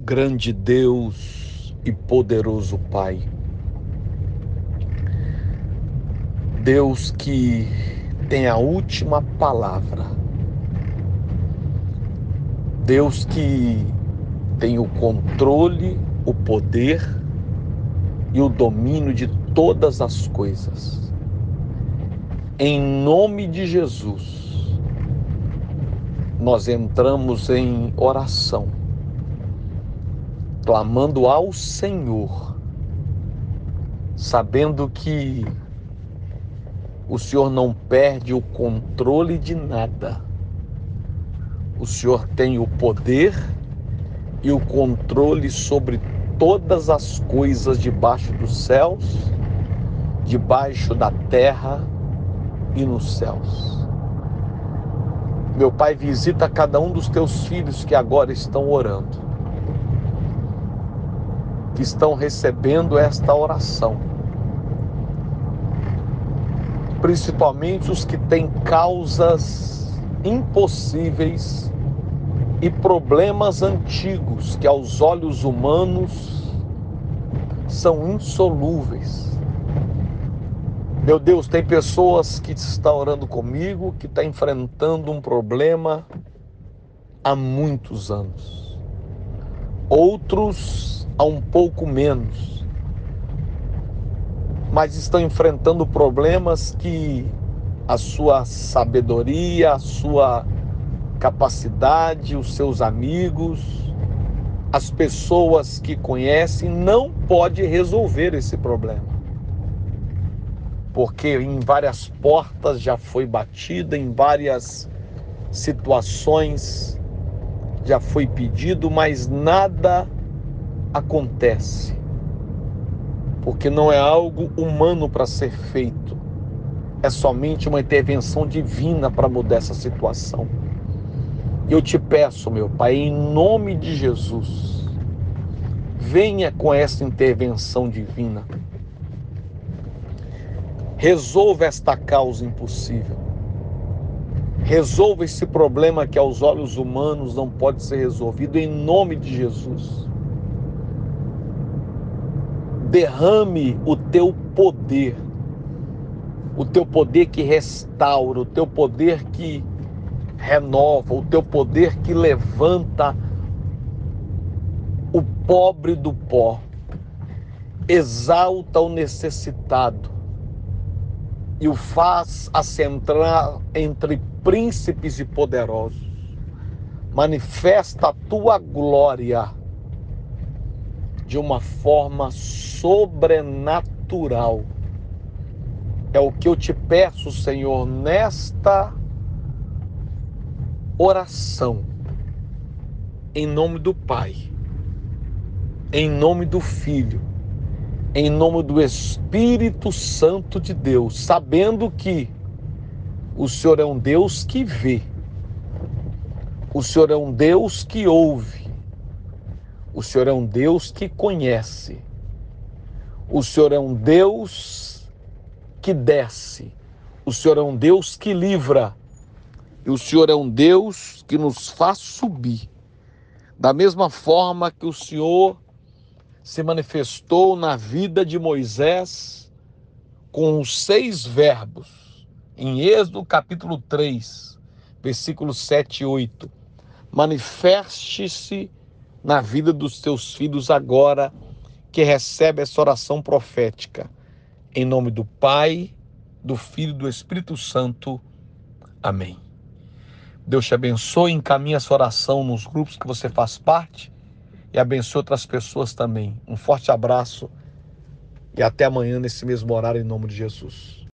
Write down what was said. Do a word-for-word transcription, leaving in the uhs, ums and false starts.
grande Deus e poderoso Pai. Deus que tem a última palavra. Deus que tem o controle, o poder e o domínio de todas as coisas. Em nome de Jesus, nós entramos em oração, clamando ao Senhor, sabendo que o Senhor não perde o controle de nada. O Senhor tem o poder e o controle sobre todas as coisas debaixo dos céus, debaixo da terra e nos céus. Meu Pai, visita cada um dos teus filhos que agora estão orando, que estão recebendo esta oração. Principalmente os que têm causas impossíveis e problemas antigos que aos olhos humanos são insolúveis. Meu Deus, tem pessoas que estão orando comigo, que estão enfrentando um problema há muitos anos. Outros há um pouco menos. Mas estão enfrentando problemas que a sua sabedoria, a sua capacidade, os seus amigos, as pessoas que conhecem, não pode resolver esse problema. Porque em várias portas já foi batida, em várias situações já foi pedido, mas nada acontece. Porque não é algo humano para ser feito. É somente uma intervenção divina para mudar essa situação. Eu te peço, meu Pai, em nome de Jesus, venha com essa intervenção divina. Resolva esta causa impossível. Resolva esse problema que aos olhos humanos não pode ser resolvido, em nome de Jesus. Derrame o teu poder, o teu poder que restaura, o teu poder que renova, o teu poder que levanta o pobre do pó, exalta o necessitado e o faz assentar entre príncipes e poderosos. Manifesta a tua glória de uma forma sobrenatural. É o que eu te peço, Senhor, nesta oração, em nome do Pai, em nome do Filho, em nome do Espírito Santo de Deus, sabendo que o Senhor é um Deus que vê, o Senhor é um Deus que ouve, o Senhor é um Deus que conhece, o Senhor é um Deus que desce, o Senhor é um Deus que livra, e o Senhor é um Deus que nos faz subir. Da mesma forma que o Senhor se manifestou na vida de Moisés com os seis verbos, em Êxodo capítulo três, versículos sete e oito. Manifeste-se na vida dos teus filhos agora que recebe essa oração profética. Em nome do Pai, do Filho e do Espírito Santo. Amém. Deus te abençoe, encaminhe essa oração nos grupos que você faz parte e abençoe outras pessoas também. Um forte abraço e até amanhã nesse mesmo horário em nome de Jesus.